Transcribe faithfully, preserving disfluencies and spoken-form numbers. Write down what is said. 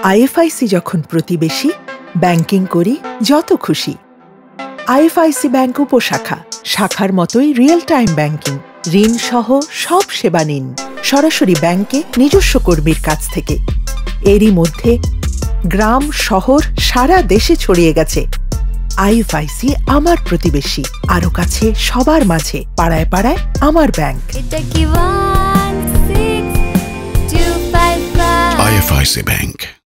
IFIC যখন প্রতিবেশী, banking করি যত খুশি। আইএফআইসি ব্যাংক উপশাখা, শাখার মতোই রিয়েল টাইম ব্যাংকিং। ঋণ সহ সব সেবা নিন সরাসরি ব্যাংকে নিজস্ব কর্মীর কাছ থেকে। এরই মধ্যে গ্রাম, শহর, সারা দেশে ছড়িয়ে গেছে আইএফআইসি আমার প্রতিবেশী, আরো কাছে সবার মাঝে, পাড়ায় পাড়ায় আমার ব্যাংক। IFIC bank.